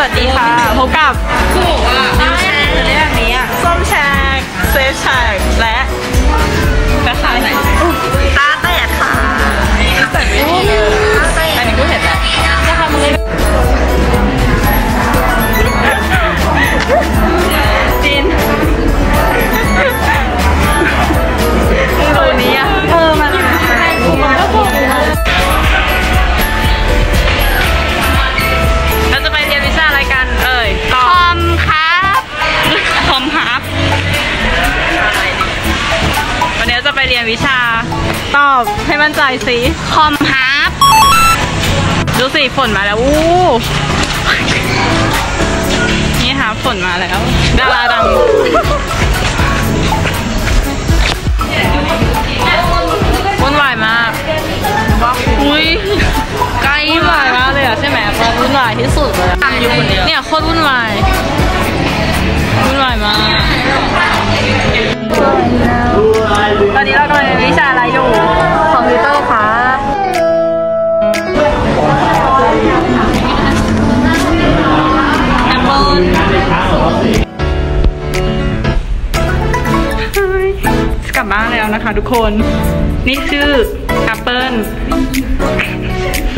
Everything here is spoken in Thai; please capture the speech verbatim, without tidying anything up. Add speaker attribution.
Speaker 1: วัสดีค่ะพบกับส้มแชกเรื่องนี้อ่ะส้มแชกเซฟแชกและราคาไหนตาแตกค่ะแต่ไม่มีอันนี้กูเห็นแล้วราคามันเลยจีนตัวนี้อ่ะเออมันมันก็ถูกเราจะไปเรียนวิชาอะไรกันเอ่ยคอมครับคอมครับวันนี้จะไปเรียนวิชาตอบให้มั่นใจสิคอมครับดูสิฝนมาแล้วอู้นี่ค่ะฝนมาแล้วดาราดังวุ่นวายมากอุ้ยไกลวุ่นวายมากเลยอะใช่ไหมมันวุ่นวายที่สุดเลยอยู่คนเดียวเนี่ยโคตรวุ่นวายวุ่นวายมากตอนนี้เรากำลังเรียนวิชาอะไรอยู่คอมพิวเตอร์ครับแอปเปิลกลับบ้านแล้วนะคะทุกคนนี่ชื่อแอปเปิล